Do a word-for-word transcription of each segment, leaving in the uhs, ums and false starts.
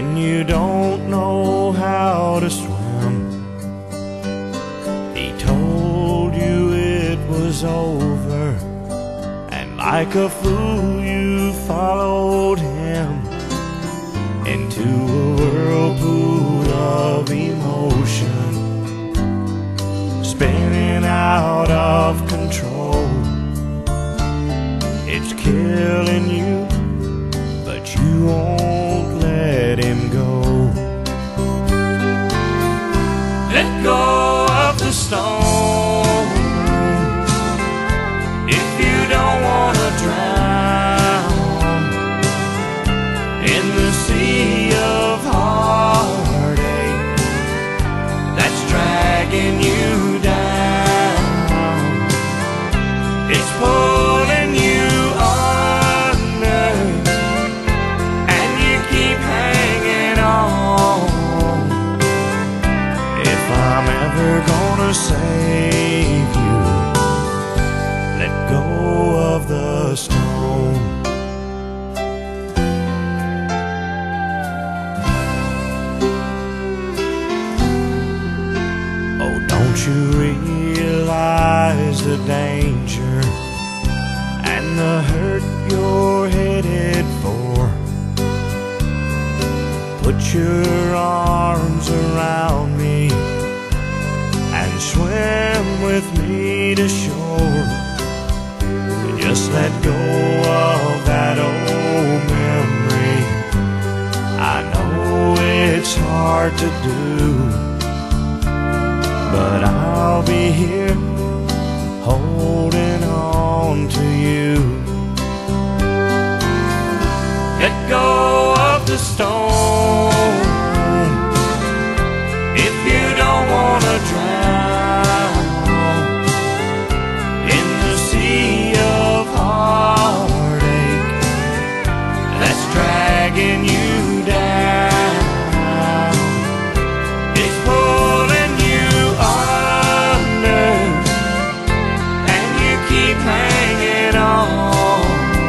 when you don't know how to swim. He told you it was over, and like a fool you followed him into a whirlpool of emotion, spinning out of control. It's killing you, but you won't let him go. Let go of the stone if you don't want to drown in the sea of heartache that's dragging you down. It's pulling you under, and you keep hanging on. If I'm ever gonna save you, let go of the stone. Oh, don't you realize the danger and the hurt you're headed for? Put your arms around me and swim with me to shore. Just let go of that old memory. I know it's hard to do, but I'll be here holding on to you. Let go of the stone if you don't want to drown in the sea of heartache that's dragging you down. It's pulling you under, and you keep hanging on.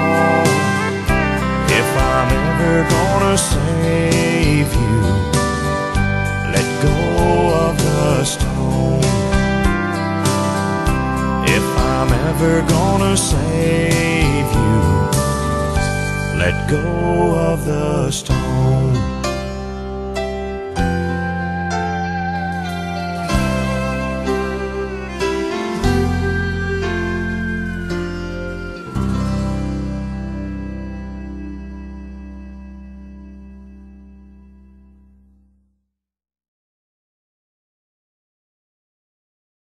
If I'm ever gonna save you, let go of the stone. If I'm ever gonna save you, let go of the stone.